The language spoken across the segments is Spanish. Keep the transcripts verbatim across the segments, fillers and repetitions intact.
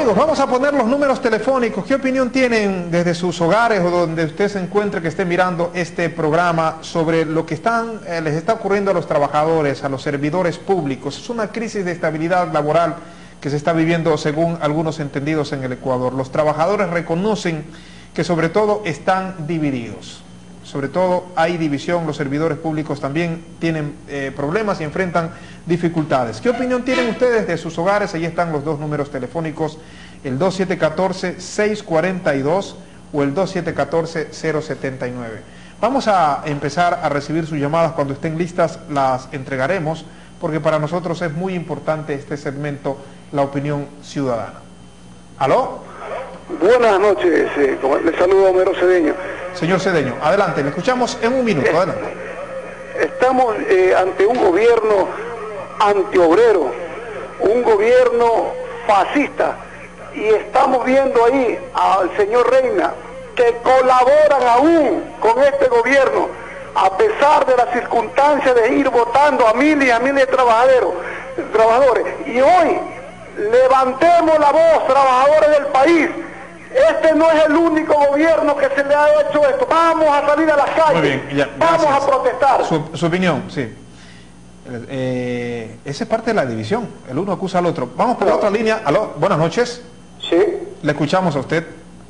Amigos, vamos a poner los números telefónicos. ¿Qué opinión tienen desde sus hogares o donde usted se encuentre que esté mirando este programa sobre lo que están, eh, les está ocurriendo a los trabajadores, a los servidores públicos? Es una crisis de estabilidad laboral que se está viviendo según algunos entendidos en el Ecuador. Los trabajadores reconocen que sobre todo están divididos. Sobre todo hay división, los servidores públicos también tienen eh, problemas y enfrentan dificultades. ¿Qué opinión tienen ustedes de sus hogares? Ahí están los dos números telefónicos, el dos siete uno cuatro, seis cuatro dos o el dos siete uno cuatro, cero siete nueve. Vamos a empezar a recibir sus llamadas. Cuando estén listas las entregaremos, porque para nosotros es muy importante este segmento, la opinión ciudadana. ¿Aló? Buenas noches, eh, le saludo a Homero Cedeño. Señor Cedeño, adelante, le escuchamos en un minuto, adelante. Estamos eh, ante un gobierno antiobrero, un gobierno fascista, y estamos viendo ahí al señor Reina, que colaboran aún con este gobierno, a pesar de las circunstancias de ir votando a miles y a miles de trabajadores, trabajadores. Y hoy, levantemos la voz, trabajadores del país. Este no es el único gobierno que se le ha hecho esto. Vamos a salir a las calles. Muy bien, ya, vamos a protestar. Su, su opinión, sí. Eh, esa es parte de la división. El uno acusa al otro. Vamos por la otra línea. Aló, buenas noches. Sí. Le escuchamos a usted.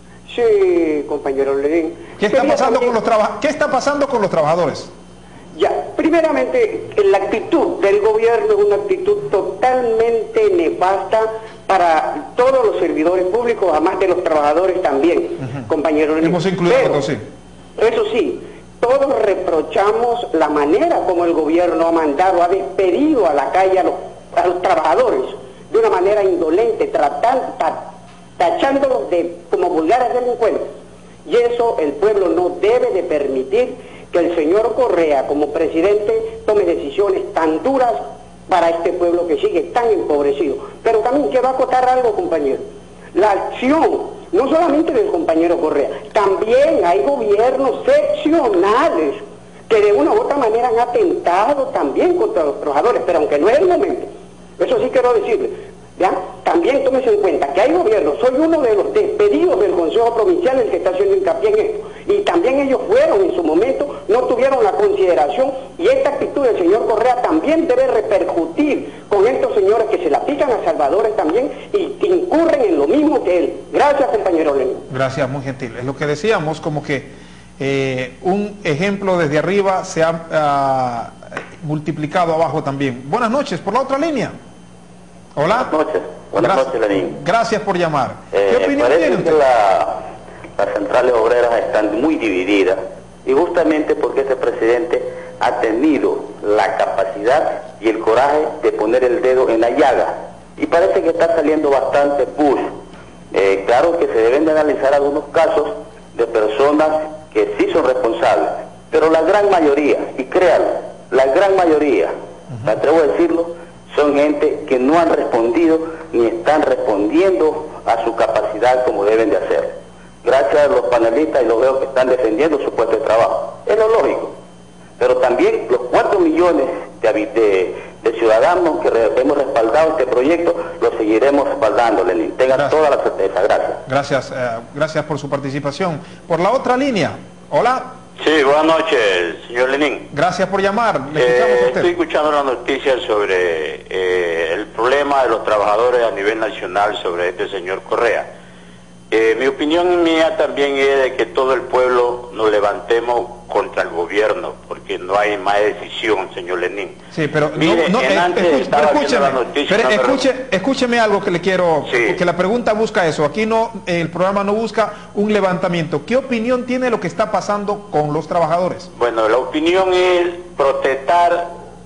Sí, compañero Lenín. ¿Qué está pasando con los traba- ¿Qué está pasando con los trabajadores? Ya, primeramente, la actitud del gobierno es una actitud totalmente nefasta para todos los servidores públicos, además de los trabajadores también, uh-huh. compañero Lenín. Hemos incluido Pero, todo, sí. Eso sí, todos reprochamos la manera como el gobierno ha mandado, ha despedido a la calle a los, a los trabajadores de una manera indolente, tratando, tachándolos de como vulgares delincuentes. Y eso el pueblo no debe de permitir que el señor Correa, como presidente, tome decisiones tan duras para este pueblo que sigue tan empobrecido. Pero también quiero acotar algo, compañero. La acción, no solamente del compañero Correa, también hay gobiernos seccionales que de una u otra manera han atentado también contra los trabajadores, pero aunque no es el momento, eso sí quiero decirle. ¿Ya? También tómese en cuenta que hay gobiernos, soy uno de los despedidos del Consejo Provincial el que está haciendo hincapié en esto, y también ellos fueron en su momento, no tuvieron la consideración, y esta actitud del señor Correa también debe repercutir con estos señores que se la pican a salvadores también y incurren en lo mismo que él. Gracias, compañero Lenín. Gracias, muy gentil. Es lo que decíamos, como que eh, un ejemplo desde arriba se ha uh, multiplicado abajo también. Buenas noches, por la otra línea. Hola. Buenas noches. Buenas Gracias, noches, Lenín. Gracias por llamar. Eh, ¿Qué opinión parece tiene que usted? La, las centrales obreras están muy divididas, y justamente porque este presidente ha tenido la capacidad y el coraje de poner el dedo en la llaga, y parece que está saliendo bastante push. Eh, claro que se deben de analizar algunos casos de personas que sí son responsables, pero la gran mayoría, y créanlo, la gran mayoría, uh-huh. me atrevo a decirlo, son gente que no han respondido ni están respondiendo a su capacidad como deben de hacer. Gracias a los panelistas, y los veo que están defendiendo su puesto de trabajo. Es lo lógico. Pero también los cuatro millones de, de, de ciudadanos que re, hemos respaldado este proyecto, lo seguiremos respaldando, Lenín. Tengan gracias. Toda la certeza. Gracias. Gracias, eh, gracias por su participación. Por la otra línea. Hola. Sí, buenas noches, señor Lenín. Gracias por llamar. Le eh, escuchamos a usted. Estoy escuchando las noticias sobre eh, el problema de los trabajadores a nivel nacional sobre este señor Correa. Eh, mi opinión mía también es de que todo el pueblo nos levantemos contra el gobierno, porque no hay más decisión, señor Lenín. Sí, pero Mire, no, no, en eh, antes escuche, estaba pero viendo escúcheme, la noticia, pero no me escuche, escúcheme algo que le quiero, sí. porque la pregunta busca eso. Aquí no, el programa no busca un levantamiento. ¿Qué opinión tiene lo que está pasando con los trabajadores? Bueno, la opinión es protestar,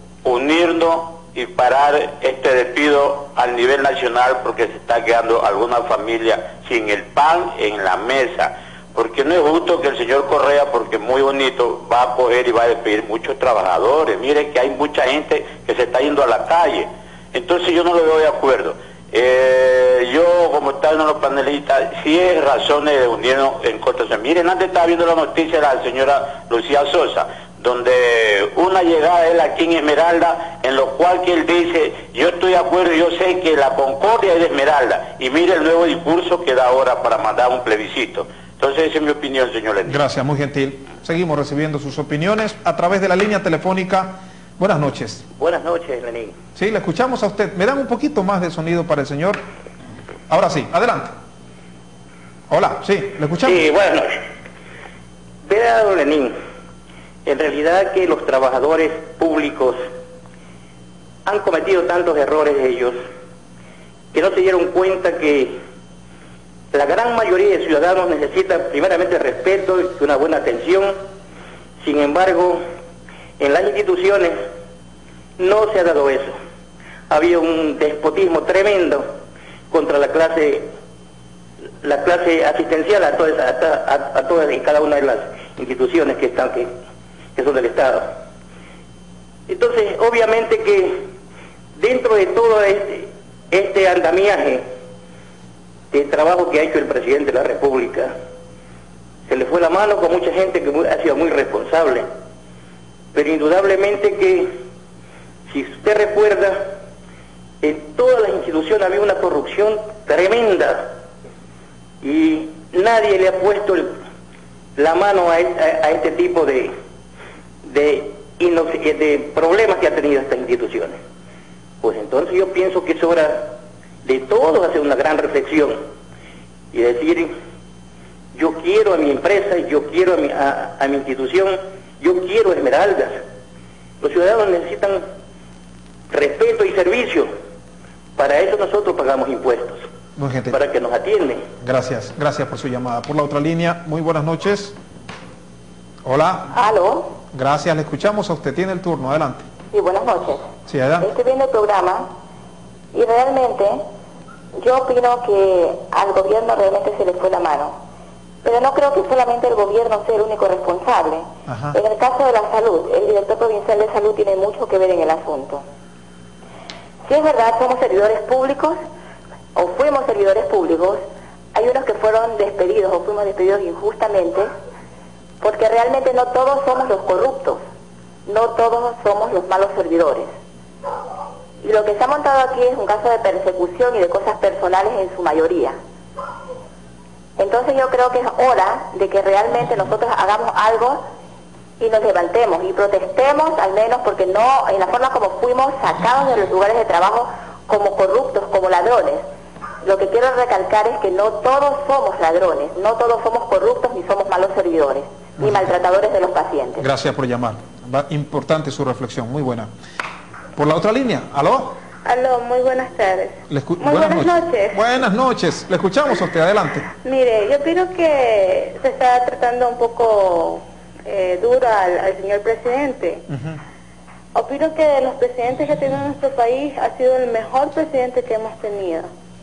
unirnos y parar este despido al nivel nacional, porque se está quedando alguna familia sin el pan en la mesa, porque no es justo que el señor Correa, porque muy bonito, va a coger y va a despedir muchos trabajadores. Mire que hay mucha gente que se está yendo a la calle, entonces yo no lo veo de acuerdo. Eh, yo, como están en los panelistas, sí es razones de unirnos en contra. Miren, antes estaba viendo la noticia de la señora Lucía Sosa, donde una llegada él aquí en Esmeralda, en lo cual que él dice, yo estoy de acuerdo, yo sé que la concordia es de Esmeralda, y mire el nuevo discurso que da ahora para mandar un plebiscito. Entonces esa es mi opinión, señor Lenín. Gracias, muy gentil. Seguimos recibiendo sus opiniones a través de la línea telefónica. Buenas noches. Buenas noches, Lenín. Sí, le escuchamos a usted. ¿Me dan un poquito más de sonido para el señor? Ahora sí, adelante. Hola, sí, le escuchamos. Sí, buenas noches. Vea, don Lenín, en realidad que los trabajadores públicos han cometido tantos errores ellos que no se dieron cuenta que la gran mayoría de ciudadanos necesita primeramente respeto y una buena atención. Sin embargo, en las instituciones no se ha dado eso. Ha habido un despotismo tremendo contra la clase la clase asistencial a todas, a, a, a todas y cada una de las instituciones que están que, que son del Estado. Entonces, obviamente que dentro de todo este, este andamiaje de trabajo que ha hecho el presidente de la República, se le fue la mano con mucha gente que muy, ha sido muy responsable, pero indudablemente que, si usted recuerda, en todas las instituciones había una corrupción tremenda y nadie le ha puesto el, la mano a, a, a este tipo de, de, de problemas que ha tenido estas instituciones. Pues entonces yo pienso que es hora de todos hacer una gran reflexión y decir, yo quiero a mi empresa, yo quiero a mi, a, a mi institución, yo quiero Esmeraldas. Los ciudadanos necesitan respeto y servicio. Para eso nosotros pagamos impuestos, muy gentil, para que nos atienden. Gracias, gracias por su llamada. Por la otra línea, muy buenas noches. Hola. ¿Aló? Gracias, le escuchamos a usted, tiene el turno, adelante. Sí, buenas noches. Sí, adelante. Estoy viendo el programa y realmente yo opino que al gobierno realmente se le fue la mano. Pero no creo que solamente el gobierno sea el único responsable. Ajá. En el caso de la salud, el director provincial de salud tiene mucho que ver en el asunto. Si es verdad, somos servidores públicos, o fuimos servidores públicos, hay unos que fueron despedidos o fuimos despedidos injustamente, porque realmente no todos somos los corruptos, no todos somos los malos servidores. Y lo que se ha montado aquí es un caso de persecución y de cosas personales en su mayoría. Entonces yo creo que es hora de que realmente nosotros hagamos algo y nos levantemos y protestemos, al menos porque no, en la forma como fuimos sacados de los lugares de trabajo como corruptos, como ladrones. Lo que quiero recalcar es que no todos somos ladrones, no todos somos corruptos ni somos malos servidores, ni maltratadores de los pacientes. Gracias por llamar. Va, importante su reflexión, muy buena. Por la otra línea, ¿aló? Aló, muy buenas tardes. Le muy buenas, buenas noches. noches. Buenas noches, le escuchamos a usted, adelante. Mire, yo opino que se está tratando un poco eh, duro al, al señor presidente. Uh-huh. Opino que de los presidentes que ha tenido nuestro país ha sido el mejor presidente que hemos tenido.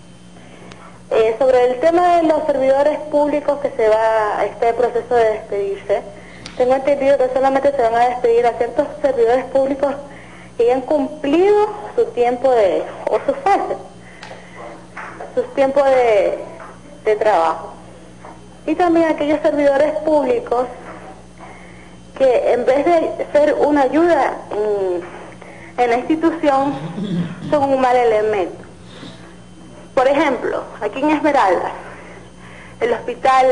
Eh, sobre el tema de los servidores públicos que se va a este proceso de despedirse, tengo entendido que solamente se van a despedir a ciertos servidores públicos que ya han cumplido su tiempo de, o su fase, sus tiempos de, de trabajo. Y también aquellos servidores públicos que en vez de ser una ayuda en, en la institución, son un mal elemento. Por ejemplo, aquí en Esmeralda, el hospital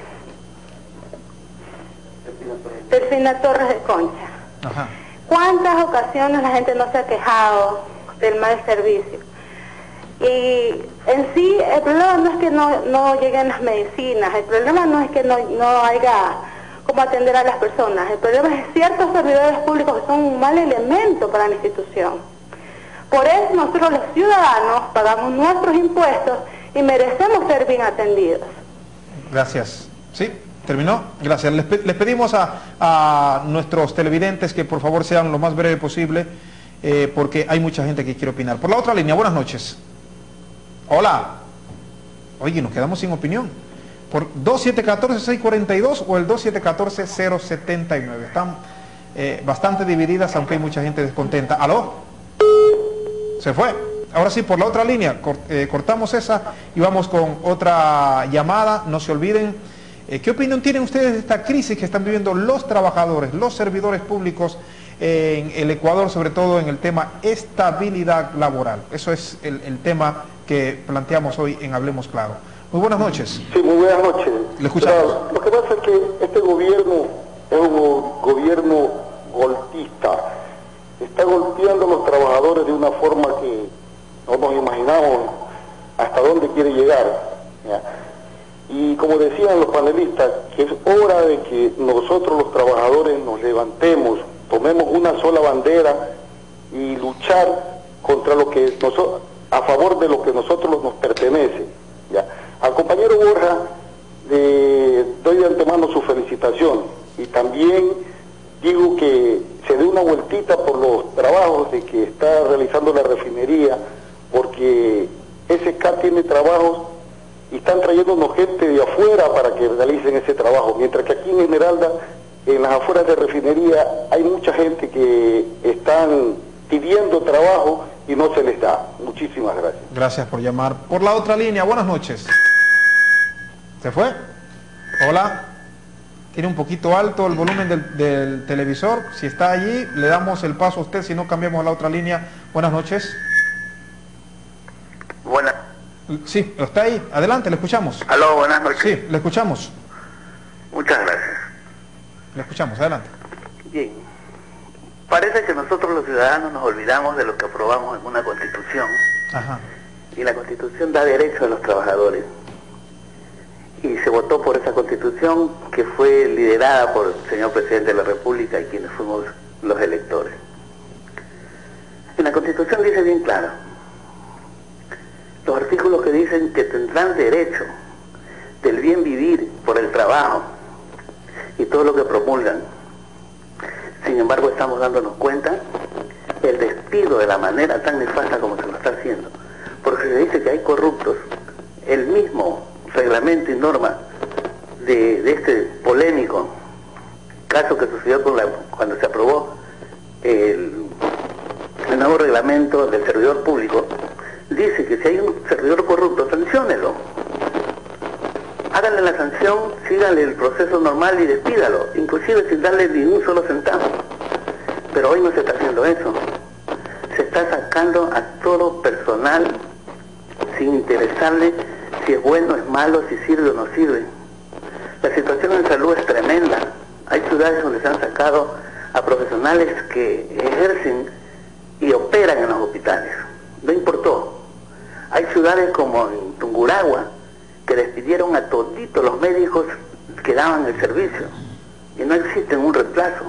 Delfina Torres de Concha. Ajá. ¿Cuántas ocasiones la gente no se ha quejado del mal servicio? Y en sí, el problema no es que no, no lleguen las medicinas, el problema no es que no, no haya cómo atender a las personas, el problema es que ciertos servidores públicos que son un mal elemento para la institución. Por eso nosotros los ciudadanos pagamos nuestros impuestos y merecemos ser bien atendidos. Gracias. ¿Sí? ¿Terminó? Gracias. Les, pe les pedimos a, a nuestros televidentes que por favor sean lo más breve posible, eh, porque hay mucha gente que quiere opinar. Por la otra línea, buenas noches. Hola. Oye, nos quedamos sin opinión. Por dos siete uno cuatro, seis cuatro dos o el dos siete uno cuatro, cero siete nueve. Están eh, bastante divididas, aunque hay mucha gente descontenta. ¿Aló? Se fue. Ahora sí, por la otra línea, cort, eh, cortamos esa y vamos con otra llamada. No se olviden, Eh, ¿Qué opinión tienen ustedes de esta crisis que están viviendo los trabajadores, los servidores públicos en el Ecuador, sobre todo en el tema estabilidad laboral? Eso es el, el tema que planteamos hoy en Hablemos Claro. Muy buenas noches. Sí, muy buenas noches. Le escuchamos. Claro, lo que pasa es que este gobierno es un gobierno golpista. Está golpeando a los trabajadores de una forma que no nos imaginamos hasta dónde quiere llegar, ¿ya? Y como decían los panelistas, que es hora de que nosotros los trabajadores nos levantemos, tomemos una sola bandera y luchar contra lo que nosotros, a favor de lo que nosotros nos pertenece, ¿ya? Al compañero Borja le doy de antemano su felicitación y también digo que se dé una vueltita por los trabajos de que está realizando la refinería, porque S K tiene trabajos y están trayéndonos gente de afuera para que realicen ese trabajo, mientras que aquí en Esmeralda, en las afueras de refinería, hay mucha gente que están pidiendo trabajo y no se les da. Muchísimas gracias. Gracias por llamar. Por la otra línea, buenas noches. ¿Se fue? Hola. Tiene un poquito alto el volumen del, del televisor. Si está allí, le damos el paso a usted, si no cambiamos a la otra línea. Buenas noches. Buenas. Sí, está ahí. Adelante, le escuchamos. Aló, buenas noches. Sí, le escuchamos. Muchas gracias. Le escuchamos, adelante. Bien. Parece que nosotros los ciudadanos nos olvidamos de lo que aprobamos en una constitución. Ajá. Y la constitución da derecho a los trabajadores. Y se votó por esa constitución que fue liderada por el señor presidente de la República y quienes fuimos los electores. En la constitución dice bien claro, los artículos que dicen que tendrán derecho del bien vivir por el trabajo y todo lo que promulgan. Sin embargo, estamos dándonos cuenta el despido de la manera tan nefasta como se lo está haciendo, porque se dice que hay corruptos. El mismo reglamento y norma de, de este polémico caso que sucedió con la, cuando se aprobó el, el nuevo reglamento del servidor público, dice que si hay un servidor corrupto, sanciónelo. Háganle la sanción, síganle el proceso normal y despídalo, inclusive sin darle ni un solo centavo. Pero hoy no se está haciendo eso. Se está sacando a todo personal sin interesarle si es bueno, es malo, si sirve o no sirve. La situación en salud es tremenda. Hay ciudades donde se han sacado a profesionales que ejercen y operan en los hospitales. No importó. Hay ciudades como en Tungurahua que despidieron a toditos los médicos que daban el servicio y no existe un reemplazo.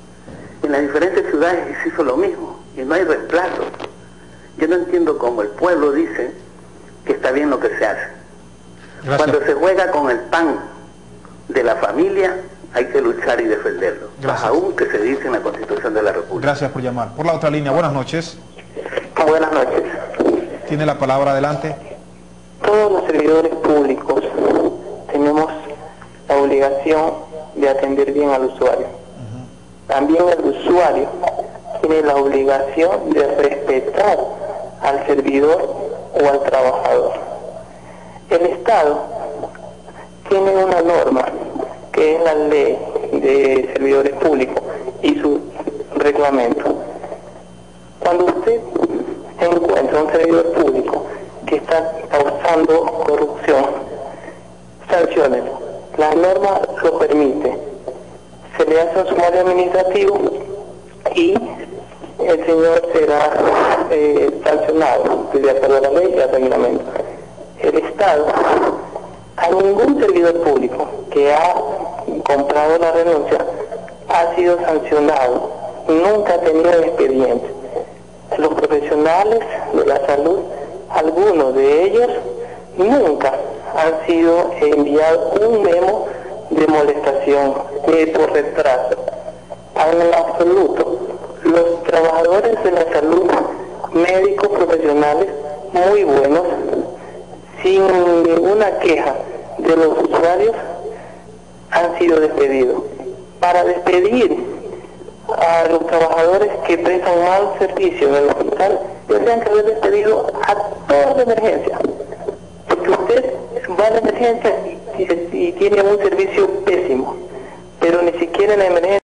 En las diferentes ciudades se hizo lo mismo y no hay reemplazo. Yo no entiendo cómo el pueblo dice que está bien lo que se hace. Gracias. Cuando se juega con el pan de la familia, hay que luchar y defenderlo. Gracias. Aún que se dice en la Constitución de la República. Gracias por llamar. Por la otra línea, buenas noches. Buenas noches. Tiene la palabra, adelante. Todos los servidores públicos tenemos la obligación de atender bien al usuario. Uh-huh. También el usuario tiene la obligación de respetar al servidor o al trabajador. El Estado tiene una norma que es la ley de servidores públicos y su reglamento. Cuando usted encuentra un servidor público que está causando corrupción, sanciónelo. La norma lo permite. Se le hace un sumario administrativo y el señor será eh, sancionado de acuerdo a la ley y al reglamento. El Estado, a ningún servidor público que ha comprado la renuncia ha sido sancionado, nunca ha tenido expediente. Los profesionales de la salud, algunos de ellos nunca han sido enviados un memo de molestación ni por retraso. En absoluto, los trabajadores de la salud, médicos profesionales muy buenos, sin ninguna queja de los usuarios, han sido despedidos. Para despedir a los trabajadores que prestan mal servicio en el hospital, tendrían que haber despedido a toda la emergencia. Porque usted va a la emergencia y y, y tiene un servicio pésimo, pero ni siquiera en la emergencia